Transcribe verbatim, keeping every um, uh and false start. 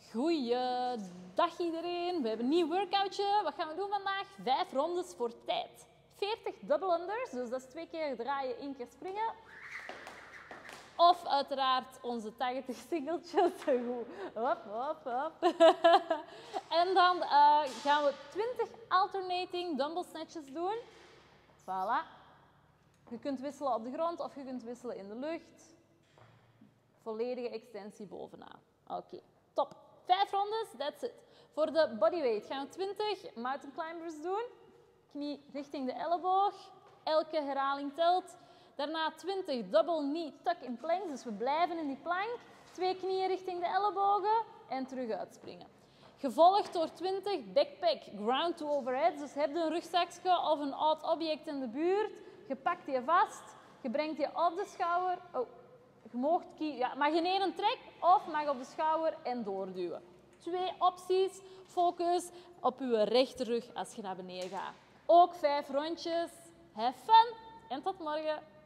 Goeiedag iedereen. We hebben een nieuw workoutje. Wat gaan we doen vandaag? Vijf rondes voor tijd. veertig double unders, dus dat is twee keer draaien, één keer springen. Of uiteraard onze tachtig singeltjes. Hop, hop, hop. En dan uh, gaan we twintig alternating dumbbell snatches doen. Voilà. Je kunt wisselen op de grond of je kunt wisselen in de lucht. Volledige extensie bovenaan. Oké, okay. Top. Vijf rondes, that's it. Voor de bodyweight gaan we twintig mountain climbers doen. Knie richting de elleboog. Elke herhaling telt. Daarna twintig double knee tuck-in planks, dus we blijven in die plank. Twee knieën richting de ellebogen en terug uitspringen. Gevolgd door twintig backpack ground to overhead. Dus heb je een rugzakje of een oud object in de buurt. Je pakt die vast, je brengt die op de schouder. Oh, je mag, ja, mag in één trek of mag op de schouder en doorduwen. Twee opties. Focus op je rechterrug als je naar beneden gaat. Ook vijf rondjes. Have fun en tot morgen.